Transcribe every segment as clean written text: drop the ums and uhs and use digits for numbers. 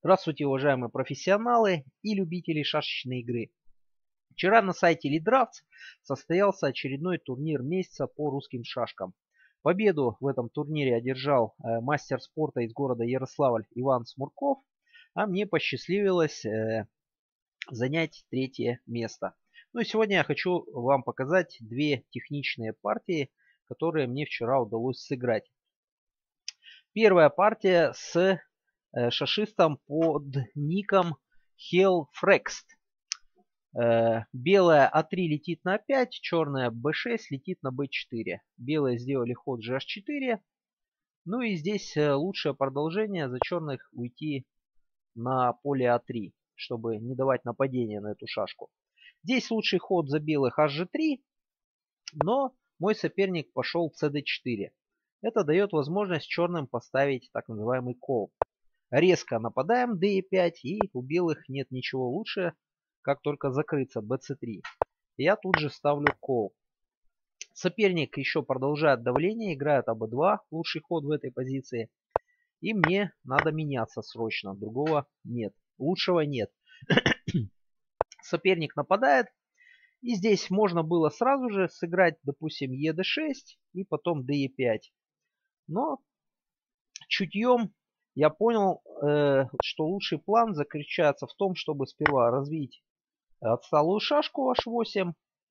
Здравствуйте, уважаемые профессионалы и любители шашечной игры. Вчера на сайте Leadrafts состоялся очередной турнир месяца по русским шашкам. Победу в этом турнире одержал мастер спорта из города Ярославль Иван Смурков, а мне посчастливилось занять третье место. Ну и сегодня я хочу вам показать две техничные партии, которые мне вчера удалось сыграть. Первая партия с шашистом под ником Hellfrext. Белая А3 летит на А5, черная Б6 летит на Б4. Белые сделали ход GH4. Ну и здесь лучшее продолжение за черных уйти на поле А3, чтобы не давать нападения на эту шашку. Здесь лучший ход за белых HG3, но мой соперник пошел CD4. Это дает возможность черным поставить так называемый кол. Резко нападаем d5, и у белых нет ничего лучше, как только закрыться bc3. Я тут же ставлю кол. Соперник еще продолжает давление, играет АБ2, лучший ход в этой позиции. И мне надо меняться срочно, другого нет, лучшего нет. Соперник нападает, и здесь можно было сразу же сыграть, допустим, ед6 и потом d5. Но чутьем я понял, что лучший план заключается в том, чтобы сперва развить отсталую шашку h8.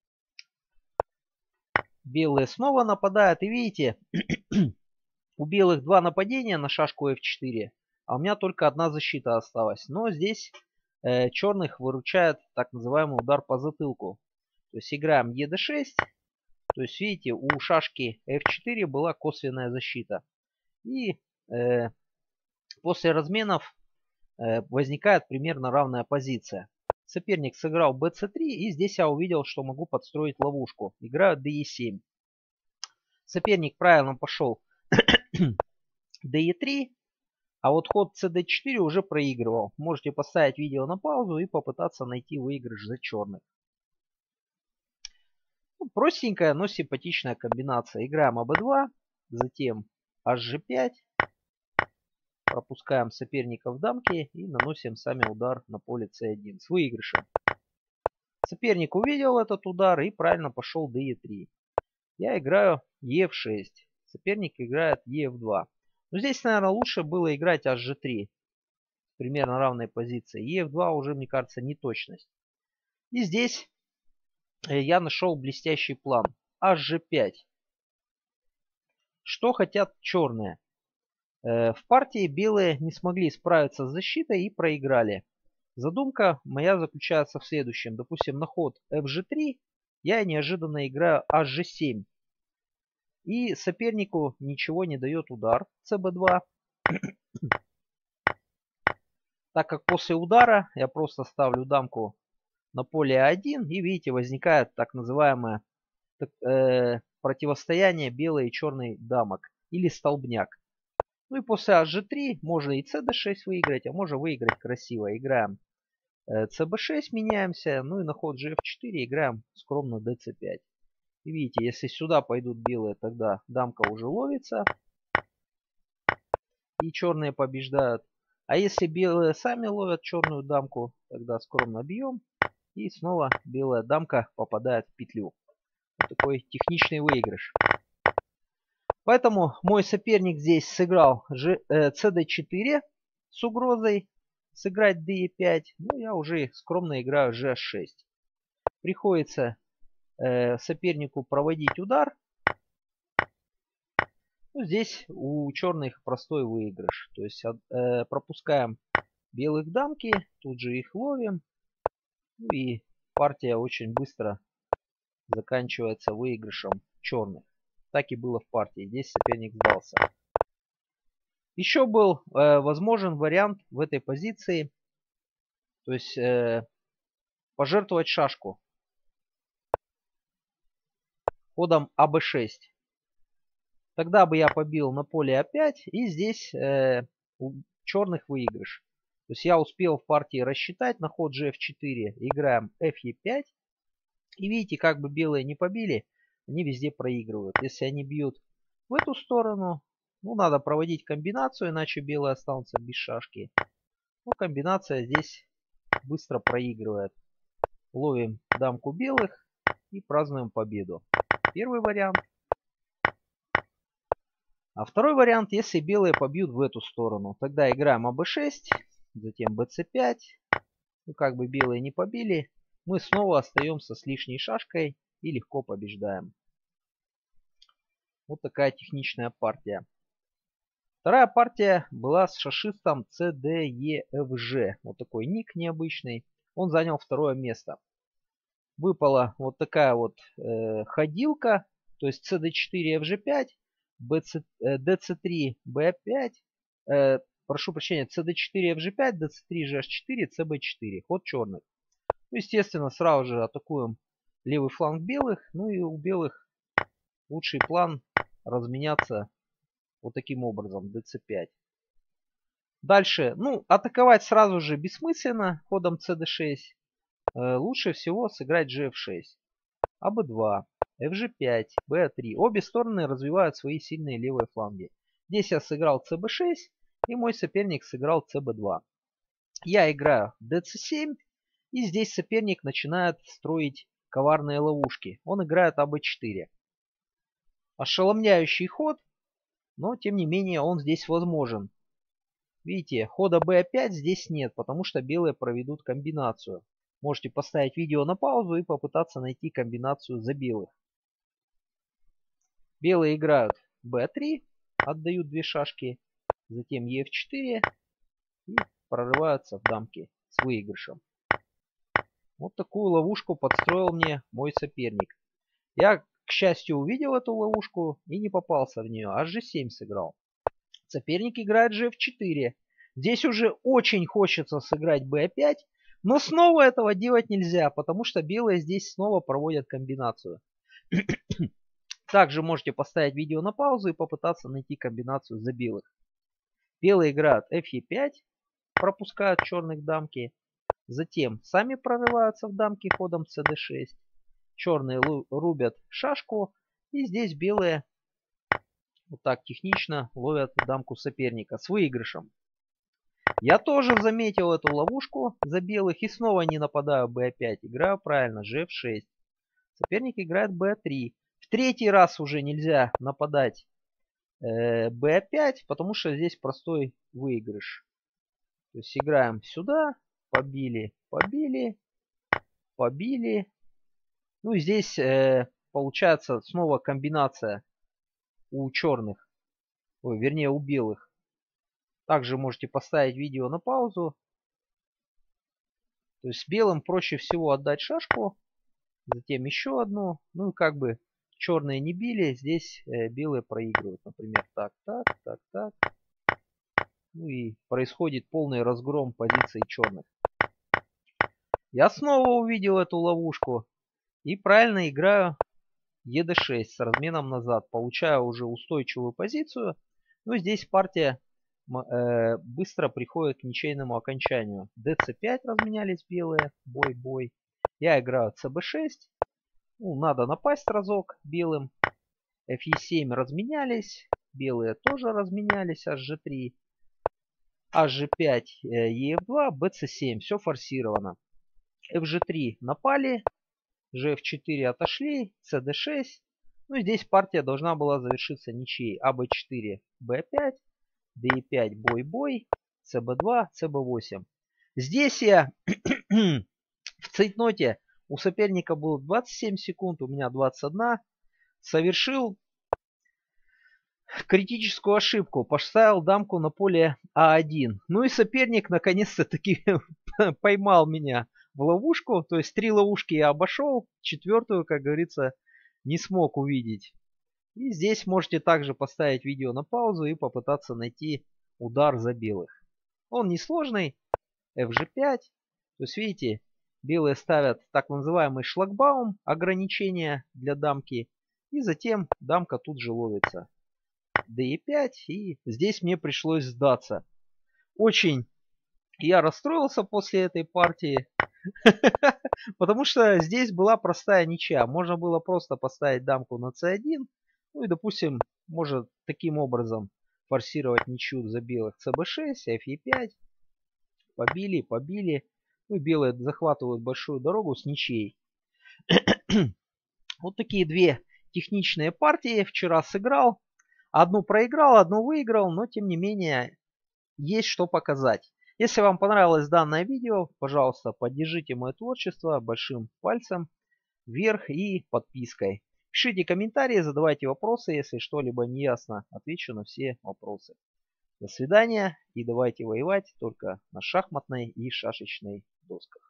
Белые снова нападают. И видите, у белых два нападения на шашку f4, а у меня только одна защита осталась. Но здесь черных выручает так называемый удар по затылку. То есть играем ед6. То есть видите, у шашки f4 была косвенная защита. И после разменов возникает примерно равная позиция. Соперник сыграл bc3, и здесь я увидел, что могу подстроить ловушку. Играю de7. Соперник правильно пошел de3, а вот ход cd4 уже проигрывал. Можете поставить видео на паузу и попытаться найти выигрыш за черных. Простенькая, но симпатичная комбинация. Играем АБ2, затем HG5. Пропускаем соперника в дамки и наносим сами удар на поле c1 с выигрышем. Соперник увидел этот удар и правильно пошел de3. Я играю ef6. Соперник играет ef2. Но здесь, наверное, лучше было играть hg3. Примерно равной позиции. ef2 уже, мне кажется, неточность. И здесь я нашел блестящий план. hg5. Что хотят черные? В партии белые не смогли справиться с защитой и проиграли. Задумка моя заключается в следующем. Допустим, на ход fg3 я неожиданно играю hg7. И сопернику ничего не дает удар cb2. Так как после удара я просто ставлю дамку на поле a1. И видите, возникает так называемое противостояние белой и черной дамок. Или столбняк. Ну и после hg3 можно и cd6 выиграть, а можно выиграть красиво. Играем cb6, меняемся. Ну и на ход gf4 играем скромно dc5. И видите, если сюда пойдут белые, тогда дамка уже ловится. И черные побеждают. А если белые сами ловят черную дамку, тогда скромно бьем. И снова белая дамка попадает в петлю. Вот такой техничный выигрыш. Поэтому мой соперник здесь сыграл cd4 с угрозой сыграть d5. Ну, я уже скромно играю g6. Приходится сопернику проводить удар. Ну, здесь у черных простой выигрыш. То есть пропускаем белых дамки, тут же их ловим. Ну, и партия очень быстро заканчивается выигрышем черных. Так и было в партии. Здесь соперник сдался. Еще был возможен вариант в этой позиции. То есть пожертвовать шашку ходом АБ6. Тогда бы я побил на поле А5. И здесь у черных выигрыш. То есть я успел в партии рассчитать на ход GF4. Играем FE5. И видите, как бы белые не побили, они везде проигрывают. Если они бьют в эту сторону, ну, надо проводить комбинацию, иначе белые останутся без шашки. Ну, комбинация здесь быстро проигрывает. Ловим дамку белых и празднуем победу. Первый вариант. А второй вариант, если белые побьют в эту сторону. Тогда играем АБ6, затем БЦ5. Ну, как бы белые не побили, мы снова остаемся с лишней шашкой и легко побеждаем. Вот такая техничная партия. Вторая партия была с шашистом CDEFG. Вот такой ник необычный. Он занял второе место. Выпала вот такая вот ходилка. То есть CD4 FG5, DC3 B5. Прошу прощения, CD4 FG5, DC3 GH4, CB4. Ход черных. Ну, естественно, сразу же атакуем левый фланг белых. Ну и у белых лучший план разменяться вот таким образом. DC5. Дальше, ну, атаковать сразу же бессмысленно ходом CD6. Лучше всего сыграть GF6. АБ2, FG5, B3. Обе стороны развивают свои сильные левые фланги. Здесь я сыграл CB6 и мой соперник сыграл CB2. Я играю DC7 и здесь соперник начинает строить коварные ловушки. Он играет АБ4. Ошеломляющий ход, но тем не менее он здесь возможен. Видите, хода b5 здесь нет, потому что белые проведут комбинацию. Можете поставить видео на паузу и попытаться найти комбинацию за белых. Белые играют b3, отдают две шашки, затем ef4 и прорываются в дамки с выигрышем. Вот такую ловушку подстроил мне мой соперник. Я, к счастью, увидел эту ловушку и не попался в нее, а g7 сыграл. Соперник играет gf4. Здесь уже очень хочется сыграть b5, но снова этого делать нельзя, потому что белые здесь снова проводят комбинацию. Также можете поставить видео на паузу и попытаться найти комбинацию за белых. Белые играют fe5, пропускают черных дамки. Затем сами прорываются в дамки ходом cd6. Черные рубят шашку. И здесь белые вот так технично ловят дамку соперника с выигрышем. Я тоже заметил эту ловушку за белых и снова не нападаю b5. Играю правильно, gf6. Соперник играет b3. В третий раз уже нельзя нападать b5, потому что здесь простой выигрыш. То есть играем сюда, побили, побили, побили. Ну и здесь получается снова комбинация у черных, вернее у белых. Также можете поставить видео на паузу. То есть белым проще всего отдать шашку, затем еще одну. Ну и как бы черные не били, здесь белые проигрывают. Например, так, так, так, так. Ну и происходит полный разгром позиций черных. Я снова увидел эту ловушку и правильно играю ед6 с разменом назад. Получаю уже устойчивую позицию. Но здесь партия быстро приходит к ничейному окончанию. dc5 разменялись белые. Бой-бой. Я играю cb6. Ну, надо напасть разок белым. fe7 разменялись. Белые тоже разменялись. hg3. hg5, ef2, bc7. Все форсировано. fg3 напали. gf4 отошли. cd6. Ну и здесь партия должна была завершиться ничьей. аб4, b5. d5, бой-бой. cb2, cb8. Здесь я в цейтноте у соперника было 27 секунд, у меня 21. Совершил критическую ошибку. Поставил дамку на поле А1. Ну и соперник наконец-то таки поймал меня в ловушку. То есть 3 ловушки я обошел. 4-ю, как говорится, не смог увидеть. И здесь можете также поставить видео на паузу и попытаться найти удар за белых. Он несложный. FG5. То есть видите, белые ставят так называемый шлагбаум, ограничения для дамки. И затем дамка тут же ловится. DE5. И здесь мне пришлось сдаться. Очень я расстроился после этой партии. Потому что здесь была простая ничья. Можно было просто поставить дамку на c1. Ну и, допустим, может таким образом форсировать ничью за белых cb6, fe5. Побили, побили. Ну, белые захватывают большую дорогу с ничьей. Вот такие две техничные партии вчера сыграл. Одну проиграл, одну выиграл, но тем не менее есть что показать. Если вам понравилось данное видео, пожалуйста, поддержите мое творчество большим пальцем вверх и подпиской. Пишите комментарии, задавайте вопросы, если что-либо не ясно, отвечу на все вопросы. До свидания и давайте воевать только на шахматной и шашечной досках.